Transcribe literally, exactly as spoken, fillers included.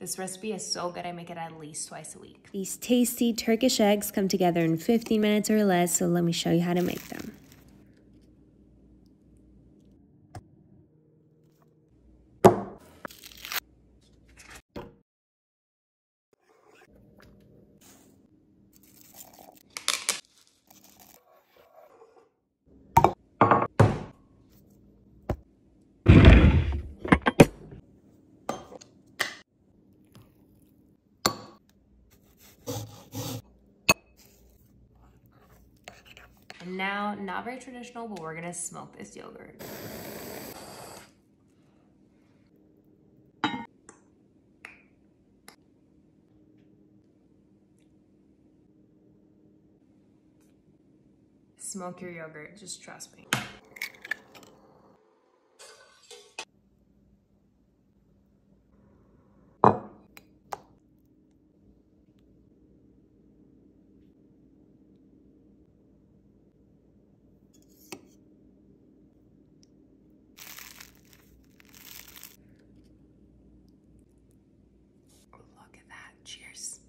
This recipe is so good, I make it at least twice a week. These tasty Turkish eggs come together in fifteen minutes or less, so let me show you how to make them. And now, not very traditional, but we're gonna smoke this yogurt. Smoke your yogurt, just trust me. Look at that, cheers.